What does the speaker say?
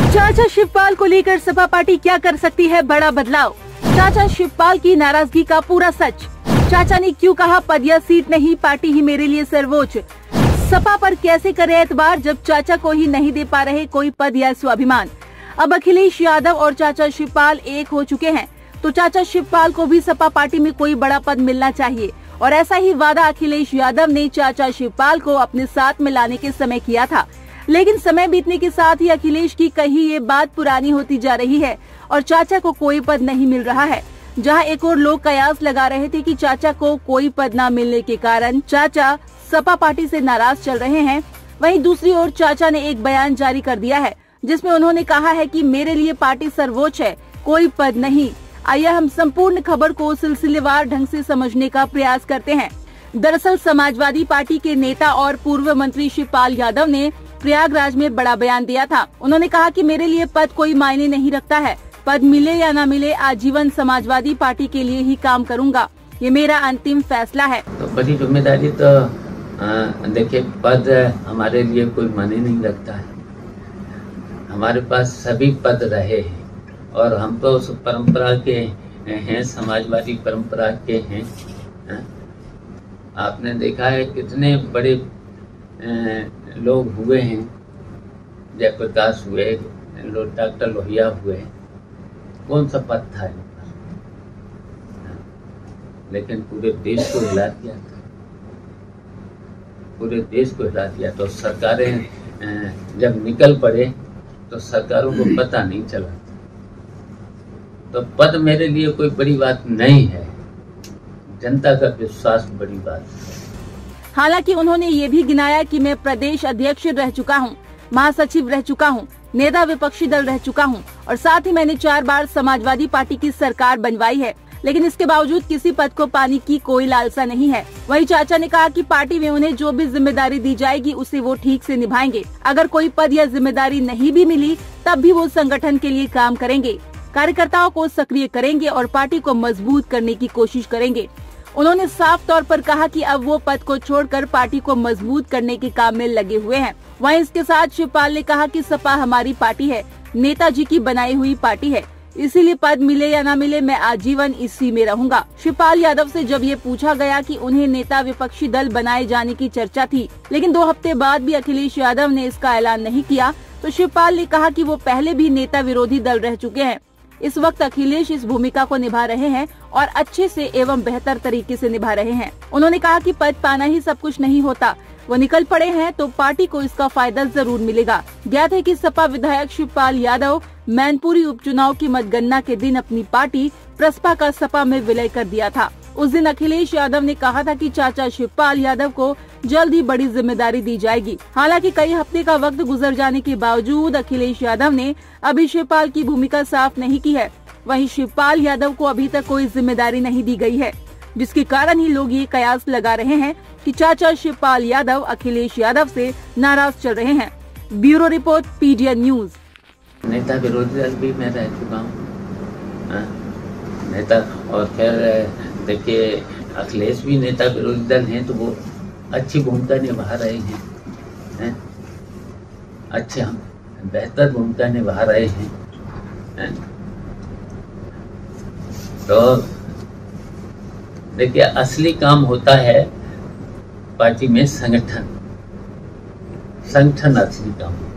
चाचा शिवपाल को लेकर सपा पार्टी क्या कर सकती है बड़ा बदलाव। चाचा शिवपाल की नाराजगी का पूरा सच। चाचा ने क्यों कहा पद या सीट नहीं, पार्टी ही मेरे लिए सर्वोच्च। सपा पर कैसे करे एतबार जब चाचा को ही नहीं दे पा रहे कोई पद या स्वाभिमान। अब अखिलेश यादव और चाचा शिवपाल एक हो चुके हैं, तो चाचा शिवपाल को भी सपा पार्टी में कोई बड़ा पद मिलना चाहिए। और ऐसा ही वादा अखिलेश यादव ने चाचा शिवपाल को अपने साथ में लाने के समय किया था। लेकिन समय बीतने के साथ ही अखिलेश की कही ये बात पुरानी होती जा रही है और चाचा को कोई पद नहीं मिल रहा है। जहां एक और लोग कयास लगा रहे थे कि चाचा को कोई पद न मिलने के कारण चाचा सपा पार्टी से नाराज चल रहे हैं, वहीं दूसरी ओर चाचा ने एक बयान जारी कर दिया है जिसमें उन्होंने कहा है कि मेरे लिए पार्टी सर्वोच्च है, कोई पद नहीं। आइए हम संपूर्ण खबर को सिलसिलेवार ढंग से समझने का प्रयास करते हैं। दरअसल समाजवादी पार्टी के नेता और पूर्व मंत्री शिवपाल यादव ने प्रयागराज में बड़ा बयान दिया था। उन्होंने कहा कि मेरे लिए पद कोई मायने नहीं रखता है, पद मिले या ना मिले आजीवन समाजवादी पार्टी के लिए ही काम करूंगा, ये मेरा अंतिम फैसला है। तो बड़ी जिम्मेदारी तो देखिए, पद हमारे लिए कोई मायने नहीं रखता है। हमारे पास सभी पद रहे हैं और हम तो उस परंपरा के हैं, समाजवादी परंपरा के हैं। आपने देखा है कितने बड़े लोग हुए हैं, जयप्रकाश हुए, डॉक्टर लोहिया हुए, कौन सा पद था इन पर, लेकिन पूरे देश को हिला दिया था, पूरे देश को हिला दिया। तो सरकारें जब निकल पड़े तो सरकारों को पता नहीं चला। तो पद मेरे लिए कोई बड़ी बात नहीं है, जनता का विश्वास बड़ी बात है। हालांकि उन्होंने ये भी गिनाया कि मैं प्रदेश अध्यक्ष रह चुका हूं, महासचिव रह चुका हूं, नेता विपक्षी दल रह चुका हूं और साथ ही मैंने 4 बार समाजवादी पार्टी की सरकार बनवाई है, लेकिन इसके बावजूद किसी पद को पाने की कोई लालसा नहीं है। वहीं चाचा ने कहा कि पार्टी में उन्हें जो भी जिम्मेदारी दी जाएगी उसे वो ठीक से निभाएंगे। अगर कोई पद या जिम्मेदारी नहीं भी मिली तब भी वो संगठन के लिए काम करेंगे, कार्यकर्ताओं को सक्रिय करेंगे और पार्टी को मजबूत करने की कोशिश करेंगे। उन्होंने साफ तौर पर कहा कि अब वो पद को छोड़कर पार्टी को मजबूत करने के काम में लगे हुए हैं। वहीं इसके साथ शिवपाल ने कहा कि सपा हमारी पार्टी है, नेताजी की बनाई हुई पार्टी है, इसीलिए पद मिले या ना मिले मैं आजीवन इसी में रहूंगा। शिवपाल यादव से जब ये पूछा गया कि उन्हें नेता विपक्षी दल बनाए जाने की चर्चा थी, लेकिन 2 हफ्ते बाद भी अखिलेश यादव ने इसका ऐलान नहीं किया, तो शिवपाल ने कहा कि वो पहले भी नेता विरोधी दल रह चुके हैं। इस वक्त अखिलेश इस भूमिका को निभा रहे हैं और अच्छे से एवं बेहतर तरीके से निभा रहे हैं। उन्होंने कहा कि पद पाना ही सब कुछ नहीं होता, वो निकल पड़े हैं तो पार्टी को इसका फायदा जरूर मिलेगा। ज्ञात है कि सपा विधायक शिवपाल यादव मैनपुरी उपचुनाव की मतगणना के दिन अपनी पार्टी प्रसपा का सपा में विलय कर दिया था। उस दिन अखिलेश यादव ने कहा था कि चाचा शिवपाल यादव को जल्द ही बड़ी जिम्मेदारी दी जाएगी। हालांकि कई हफ्ते का वक्त गुजर जाने के बावजूद अखिलेश यादव ने अभी शिवपाल की भूमिका साफ नहीं की है। वहीं शिवपाल यादव को अभी तक कोई जिम्मेदारी नहीं दी गई है, जिसके कारण ही लोग ये कयास लगा रहे हैं कि चाचा शिवपाल यादव अखिलेश यादव से नाराज चल रहे हैं। Bureau report, PTN news. नेता विरोधी दल भी मैं रह चुका हूँ, नेता, और फिर देखिए अखिलेश भी नेता विरोधी दल हैं, तो वो अच्छी भूमिका निभा रहे हैं, अच्छे हम बेहतर भूमिका निभा रहे हैं। तो देखिए असली काम होता है पार्टी में संगठन असली काम।